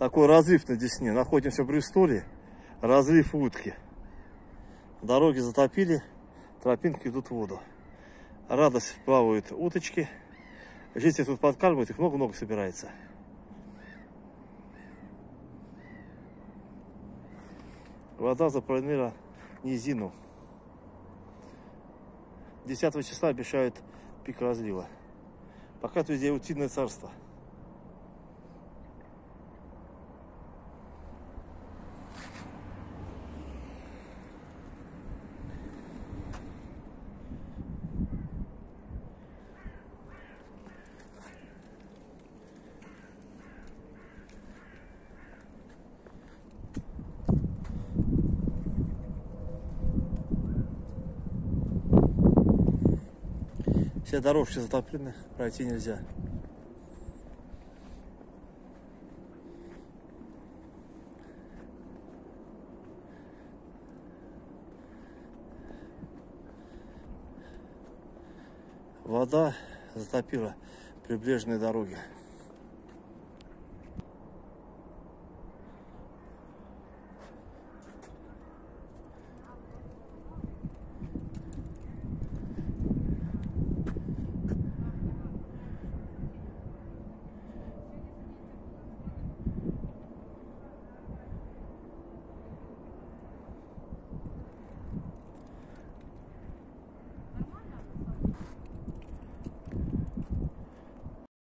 Такой разлив на Десне. Находимся в Бристоле. Разлив утки. Дороги затопили. Тропинки идут в воду. Радость, плавают уточки. Жители тут подкармливают. Их много-много собирается. Вода заполнила низину. 10 числа обещают пик разлива. Пока тут везде утиное царство. Все дорожки затоплены, пройти нельзя. Вода затопила прибрежные дороги.